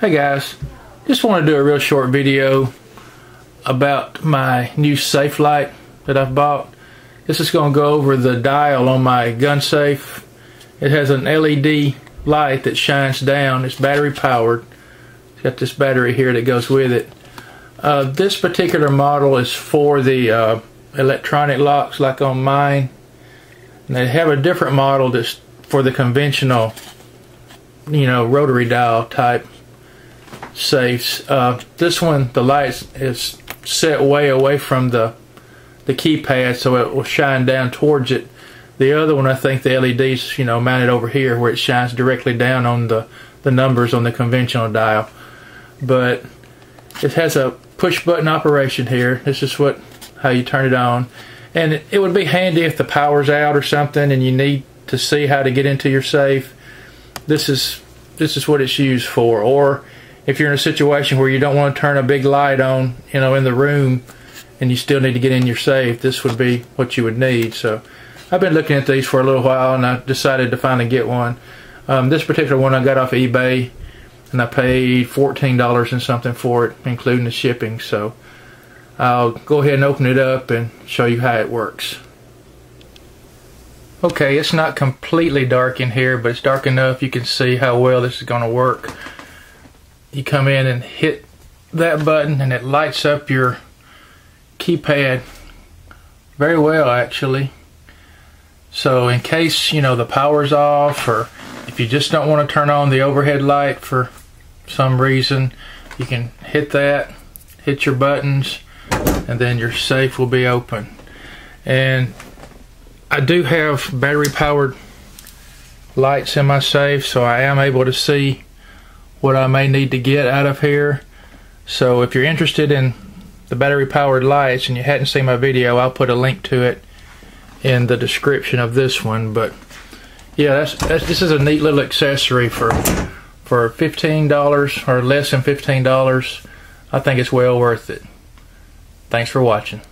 Hey guys, just want to do a real short video about my new safe light that I've bought. This is going to go over the dial on my gun safe. It has an LED light that shines down. It's battery powered. It's got this battery here that goes with it. This particular model is for the electronic locks like on mine. And they have a different model that's for the conventional, rotary dial type safes. This one, the light is set way away from the keypad, so it will shine down towards it. The other one, I think the LED's mounted over here where it shines directly down on the numbers on the conventional dial. But it has a push button operation here. This is how you turn it on. And it would be handy if the power's out or something and you need to see how to get into your safe. This is what it's used for. Or if you're in a situation where you don't want to turn a big light on, in the room, and you still need to get in your safe, this would be what you would need. So I've been looking at these for a little while, and I decided to finally get one. This particular one I got off of eBay, and I paid $14 and something for it, including the shipping. So I'll go ahead and open it up and show you how it works. Okay, it's not completely dark in here, but it's dark enough you can see how well this is going to work. You come in and hit that button and it lights up your keypad very well, actually. So in case the power's off, or if you just don't want to turn on the overhead light for some reason, you can hit that, hit your buttons, and then your safe will be open. And I do have battery powered lights in my safe, so I am able to see what I may need to get out of here. So if you're interested in the battery powered lights and you hadn't seen my video, I'll put a link to it in the description of this one. But yeah, this is a neat little accessory for $15 or less than $15. I think it's well worth it. Thanks for watching.